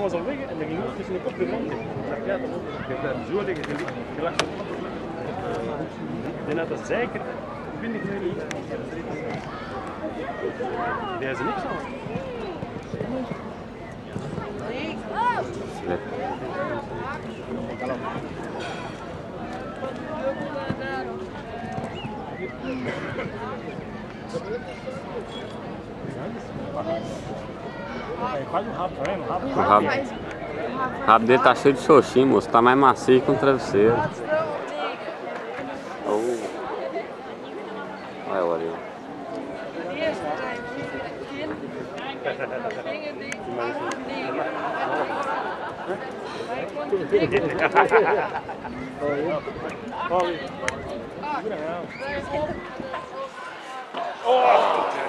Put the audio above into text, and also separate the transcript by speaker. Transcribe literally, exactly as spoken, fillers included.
Speaker 1: was al weg en dan ging hij tussen de kop de man. Ja, dat heeft daar zo liggen gelachen. En dat is zeker twintig minuten. Die is er niks aan.
Speaker 2: O rabo, o rabo dele tá cheio de xoxinho, moço. Tá mais macio que um travesseiro. Oh. Olha o olho.
Speaker 1: Oh!